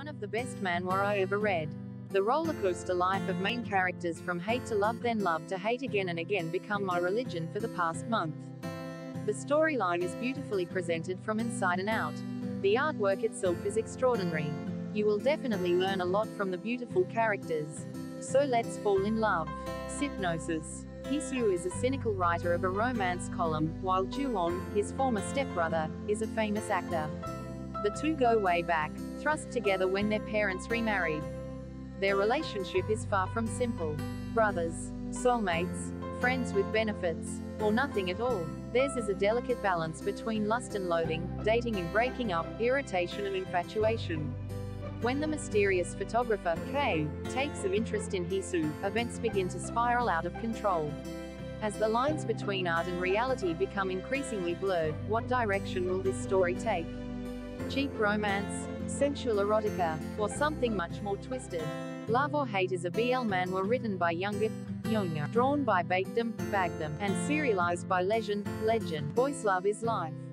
one of the best manhwa I ever read. The rollercoaster life of main characters from hate to love then love to hate again and again become my religion for the past month. The storyline is beautifully presented from inside and out. The artwork itself is extraordinary. You will definitely learn a lot from the beautiful characters. So let's fall in love. Hypnosis. Hee-soo is a cynical writer of a romance column, while Ju-won, his former stepbrother, is a famous actor. The two go way back, thrust together when their parents remarried. Their relationship is far from simple. Brothers, soulmates, friends with benefits, or nothing at all. Theirs is a delicate balance between lust and loathing, dating and breaking up, irritation and infatuation. When the mysterious photographer, K, takes an interest in Hee-soo, events begin to spiral out of control. As the lines between art and reality become increasingly blurred, what direction will this story take? Cheap romance, sensual erotica, or something much more twisted? Love or Hate is a BL manhwa written by Youngha, drawn by Bakdam, and serialized by Lezhin. Boyslove is life.